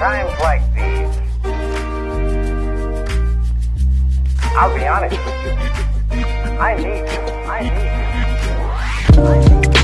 times like these, I'll be honest with you. I need you.